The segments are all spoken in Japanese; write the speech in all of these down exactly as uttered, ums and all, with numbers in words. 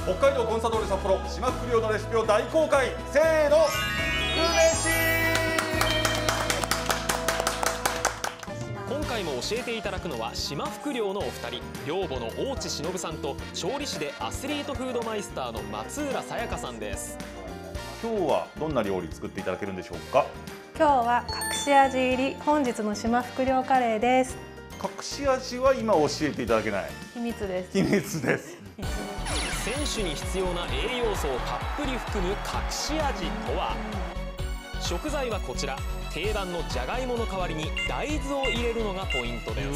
北海道コンサドーレ札幌島福料のレシピを大公開。せーの、福飯。 今回も教えていただくのは島福料のお二人、寮母の大地忍さんと調理師でアスリートフードマイスターの松浦さやかさんです。 今日はどんな料理作っていただけるんでしょうか。 今日は隠し味入り本日の島福料カレーです。 隠し味は今教えていただけない。 秘密です。 秘密です。 選手に必要な栄養素をたっぷり含む隠し味とは。食材はこちら。定番のじゃがいもの代わりに大豆を入れるのがポイントです。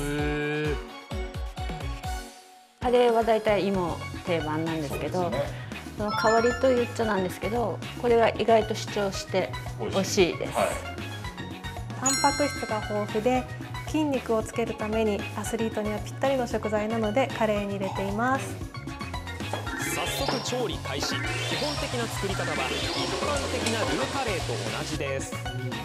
カレーはだいたい芋定番なんですけど、その代わりと言っちゃなんですけど、これは意外と主張して美味しいです。はい、 タンパク質が豊富で筋肉をつけるためにアスリートにはぴったりの食材なのでカレーに入れています。 早速調理開始。基本的な作り方は一般的なルーカレーと同じです。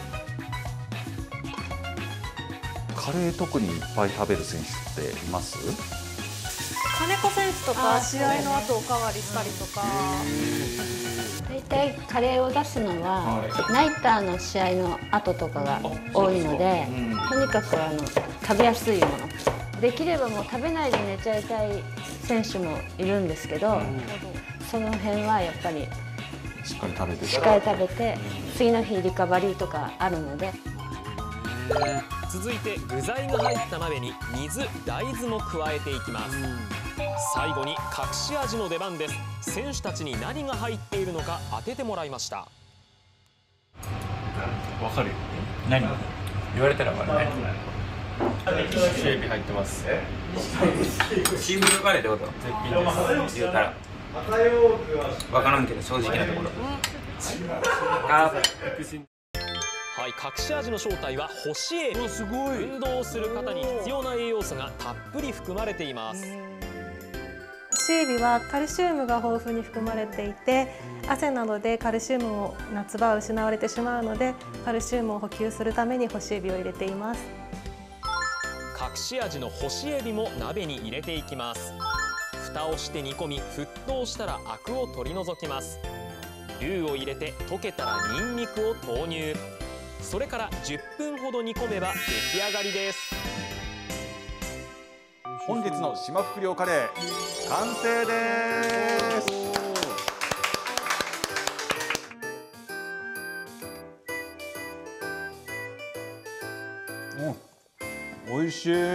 カレー特にいっぱい食べる選手っています？ 金子選手とか試合の後おかわりしたりとか。 大体カレーを出すのは、はい、ナイターの試合の後とかが多いので、うん、とにかくあの食べやすいもの。できればもう食べないで寝ちゃいたい選手もいるんですけど、うん、その辺はやっぱりしっかり食べてしっかり食べて、次の日リカバリーとかあるので。 続いて具材が入った鍋に水、大豆も加えていきます。最後に隠し味の出番です。選手たちに何が入っているのか当ててもらいました。 わかるよ。何？言われたらわかるね。シエビ入ってます。 シーフードカレーってこと？絶品です。言うたらわからんけど正直なところ。あはい、隠し味の正体は干しエビ。すごい。運動をする方に必要な栄養素がたっぷり含まれています。 干しエビはカルシウムが豊富に含まれていて、汗などでカルシウムを夏場は失われてしまうので、カルシウムを補給するために干しエビを入れています。 隠し味の干しエビも鍋に入れていきます。蓋をして煮込み、沸騰したらアクを取り除きます。ルーを入れて溶けたらニンニクを投入。それからじゅっぷんほど煮込めば出来上がりです。 本日の島福料カレー完成です。うん、美味しい。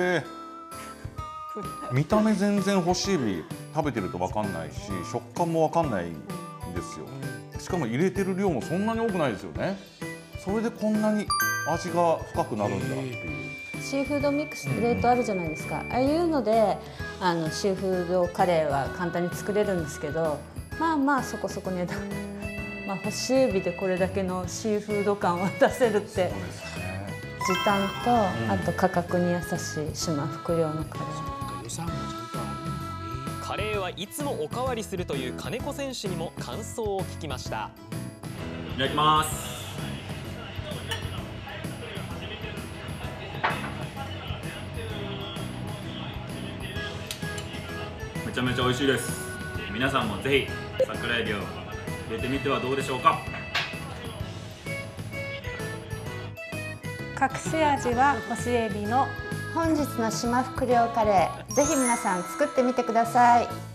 見た目全然干しエビ食べてると分かんないし、食感も分かんないんですよ。しかも入れてる量もそんなに多くないですよね。それでこんなに味が深くなるんだっていう。 シーフードミックスプレートあるじゃないですか。ああいうのであのシーフードカレーは簡単に作れるんですけど、まあまあそこそこ値段。まあ干しエビでこれだけのシーフード感を出せるって、時短と、うん、あと価格に優しい島福料のカレー。 カレーはいつもおかわりするという金子選手にも感想を聞きました。 いただきます。めちゃめちゃ美味しいです。皆さんもぜひ桜エビを入れてみてはどうでしょうか。 隠し味は干しエビの本日の島福料カレー、ぜひ皆さん作ってみてください。